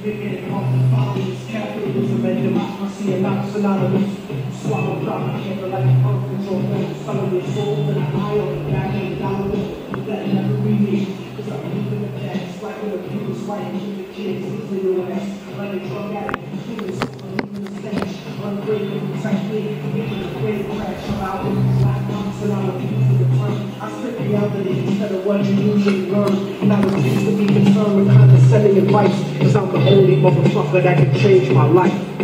Getting off the followers, capitalism and democracy and not synonymous. Swallow propaganda like birth control pills. Some of your souls and an eye on the back of the dollar bill. That never be me, cause I'm leaving the past. Like an abused wife, keep the kids, leaving your ass. Like a drug addict, leaving the super, leaving the stage. Unbreakable technique, leaving the plane crash. I'm out with black monks and I'm abusing the term. I spit reality instead of what you usually learn. And I refuse to be concerned with condescending advice, cause I'm the only motherfucker that can change my life.